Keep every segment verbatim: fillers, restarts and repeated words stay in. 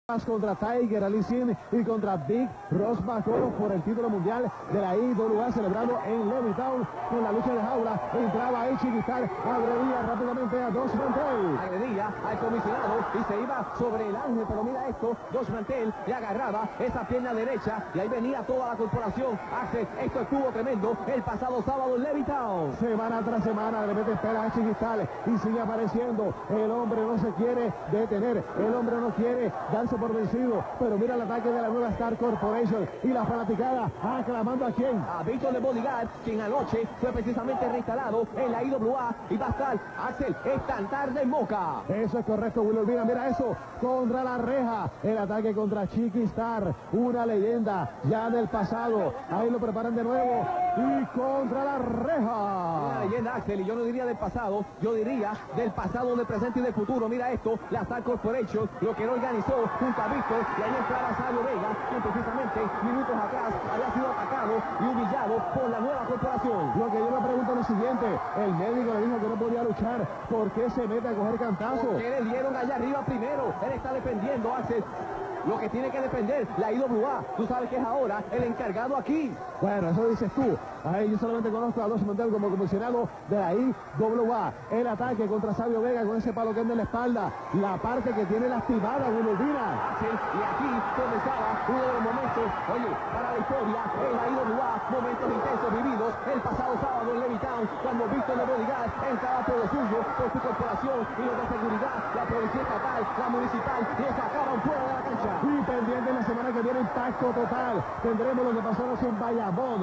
Contra Tiger Ali Singh y contra Big Ross Bacoro por el título mundial de la I W A celebrado en Levittown con la lucha de jaula. Entraba ahí Chiquistar, agredía rápidamente a Dos Mantel. Agredía al comisionado y se iba sobre el ángel, pero mira esto, Dos Mantel le agarraba esa pierna derecha y ahí venía toda la corporación. Axel, esto estuvo tremendo el pasado sábado en Levittown. Semana tras semana de repente espera a Chiquistar y sigue apareciendo. El hombre no se quiere detener, el hombre no quiere darse por vencido, pero mira el ataque de la nueva Star Corporation y la fanaticada aclamando a quién, a Víctor de Bodyguard, quien anoche fue precisamente reinstalado en la I W A y va a estar Axel esta tarde en Moca. Eso es correcto, Will Urbina, mira eso, contra la reja, el ataque contra Chiquistar, una leyenda ya del pasado, ahí lo preparan de nuevo y contra la reja. Una leyenda, Axel, y yo no diría del pasado, yo diría del pasado, del presente y del futuro. Mira esto, la Star Corporation, lo que él organizó junto a Víctor, y ahí entraba Sabio Vega, quien precisamente minutos atrás había sido atacado y humillado por la nueva corporación. Lo que yo me pregunto es lo siguiente, el médico le dijo que no podía luchar, ¿por qué se mete a coger cantazos? Porque le dieron allá arriba primero, él está defendiendo, Axel, lo que tiene que defender la I W A, tú sabes que es ahora el encargado aquí. Bueno, eso dices tú. Ahí yo solamente conozco a Dos Mantel como comisionado de la I W A. El ataque contra Sabio Vega con ese palo que anda en la espalda. La parte que tiene lastimada Will Urbina. Sí, y aquí comenzaba uno de los momentos, oye, para la historia en la I W A, momentos intensos vividos el pasado sábado en Levittown, cuando Víctor de Bodyguard entraba por lo suyo, por su corporación y los de seguridad, la policía estatal, la municipal, lo sacaban fuera de la cancha. Y pendiente en la semana que viene, impacto total. Tendremos lo que pasó en Bayamón.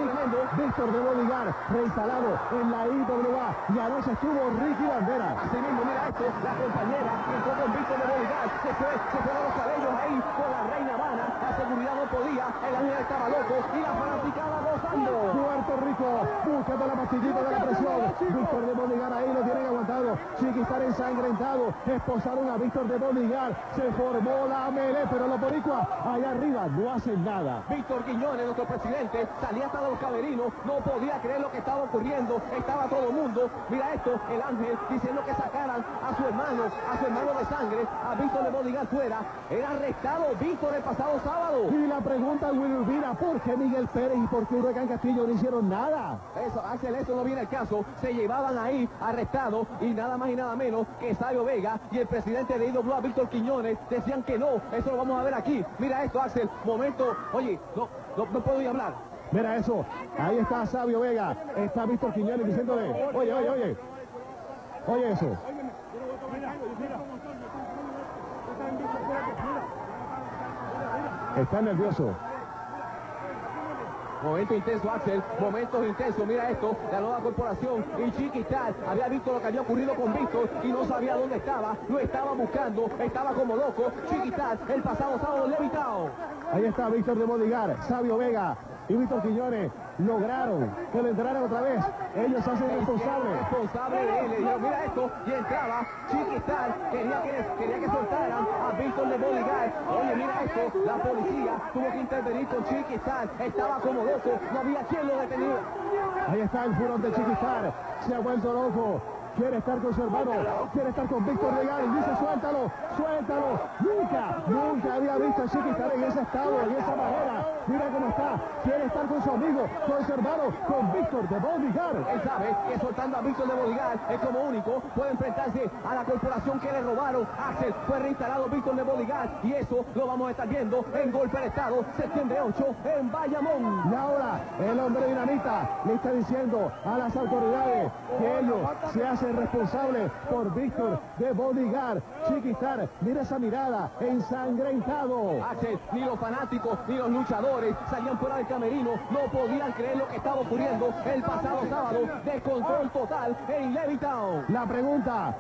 Víctor de Bodyguard reinstalado en la I W A. Y anoche estuvo Ricky Bandera. Así mismo, mira esto, la compañera que entró con Víctor de Bodyguard, se fue, se fueron los cabellos ahí con la reina Habana. La seguridad no podía, el ángel estaba loco y la fanaticada gozando. Puerto Rico, buscando la pastillita de la presión. Víctor de Bodyguard ahí lo tienen aguantado. Chiquistar ensangrentado. Esposaron a Víctor de Bodyguard. Se formó la melee, pero los boricuas allá arriba no hacen nada. Víctor Quiñones, nuestro presidente, salía hasta los camerinos, no podía creer lo que estaba ocurriendo, estaba todo el mundo, mira esto, el ángel diciendo que sacaran a su hermano, a su hermano de sangre, a Víctor de Bodyguard fuera, era arrestado Víctor el pasado sábado. Y la pregunta, Will Urbina, ¿por qué Miguel Pérez y por qué Huracán Castillo no hicieron nada? Eso, Axel, eso no viene al caso, se llevaban ahí arrestados y nada más y nada menos que Sabio Vega y el presidente de I W A, Víctor Quiñones, decían que no, eso lo vamos a ver aquí, mira esto, Axel, momento, oye, no, no, no puedo ni hablar. Mira eso, ahí está Sabio Vega, está Víctor Quiñones diciéndole, oye, oye, oye, oye eso. Está nervioso. Momento intenso, Axel, momentos intensos, mira esto, la nueva corporación y Chiquistar había visto lo que había ocurrido con Víctor y no sabía dónde estaba, lo estaba buscando, estaba como loco, Chiquistar el pasado sábado en Levittown. Ahí está Víctor de Bodyguard, Sabio Vega y Víctor Quiñones lograron que le entraran otra vez. Ellos se hacen responsables. Responsable de él, le dijeron, mira esto, y entraba Chiquistar, quería que, quería que soltaran a Víctor de Bodyguard. Oye, mira esto, la policía tuvo que intervenir con Chiquistar, estaba como loco, no había quien lo deteniera. Ahí está el furón de Chiquistar, se ha vuelto loco. Quiere estar con su hermano, quiere estar con Víctor Regal y dice suéltalo, suéltalo. Nunca, nunca había visto a Chiquistar en ese estado, en esa manera. Mira cómo está, quiere estar con su amigo, con su hermano, con Víctor de Bodyguard. Él sabe que soltando a Víctor de Bodyguard es como único, puede enfrentarse a la corporación que le robaron. Axel, fue reinstalado Víctor de Bodyguard y eso lo vamos a estar viendo en Golpe de Estado, septiembre ocho en Bayamón. Y ahora el hombre dinamita le está diciendo a las autoridades que ellos se hacen responsables por Víctor de Bodyguard. Chiquistar, mira esa mirada, ensangrentado. Axel, ni los fanáticos ni los luchadores salían fuera del camerino, no podían creer lo que estaba ocurriendo el pasado sábado, de control total en Levittown. La pregunta,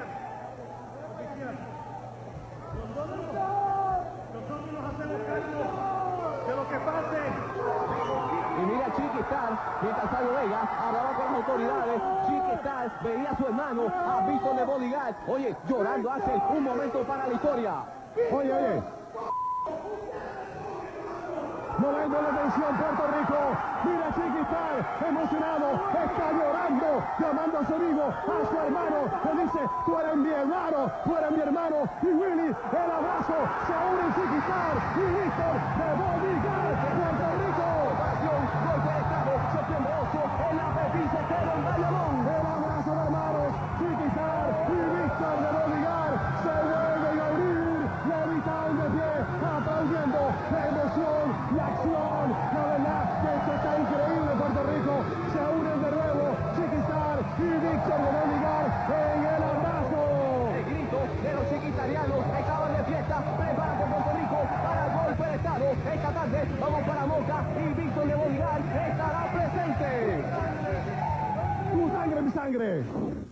nosotros nos hacemos cargo de lo que pase. Y mira a Chiquistar, mientras Sabio Vega hablaba con las autoridades, Chiquistar veía a su hermano, a Víctor de Bodyguard, oye, llorando, hace un momento para la historia. oye, oye. Momento de tensión Puerto Rico. Mira Chiquistar, emocionado, está llorando, llamando a su amigo, a su hermano. Le dice, tú eres mi hermano, tú eres mi hermano. Y Willy, el abrazo, se une Chiquistar y Víctor de Bodyguard, Puerto Rico. Operación, golpe de estado, septiembre ocho, en la Pepín Sotelo, en Bayamón. El abrazo de hermanos, Chiquistar y Víctor de Bodyguard se vuelven a unir. Levitown de pie, aplaudiendo la emoción, la acción. La verdad que esto está increíble, Puerto Rico. Se unen de nuevo Chiquistar y Víctor de Bodyguard en el abrazo. El grito de los chiquitarianos estaban de fiesta. Prepárate, Puerto Rico, para el golpe de estado. Esta tarde vamos para Moca y Víctor de Bodyguard estará presente. Tu sangre, mi sangre.